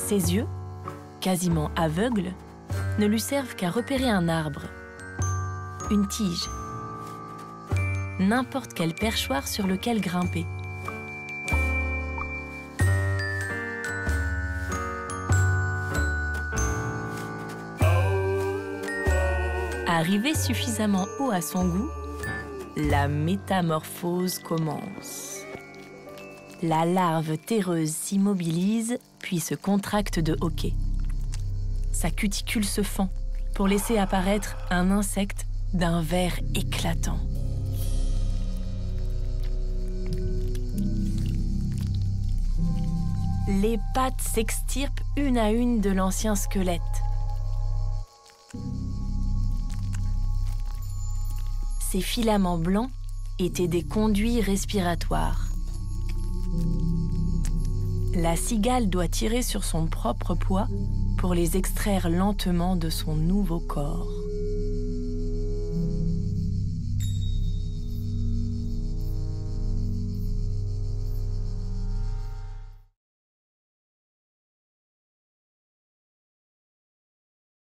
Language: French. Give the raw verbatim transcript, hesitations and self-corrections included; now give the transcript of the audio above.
Ses yeux, quasiment aveugles, ne lui servent qu'à repérer un arbre, une tige, n'importe quel perchoir sur lequel grimper. Arrivé suffisamment haut à son goût, la métamorphose commence. La larve terreuse s'immobilise, puis se contracte de hoquet. Sa cuticule se fend pour laisser apparaître un insecte d'un vert éclatant. Les pattes s'extirpent une à une de l'ancien squelette. Ces filaments blancs étaient des conduits respiratoires. La cigale doit tirer sur son propre poids pour les extraire lentement de son nouveau corps.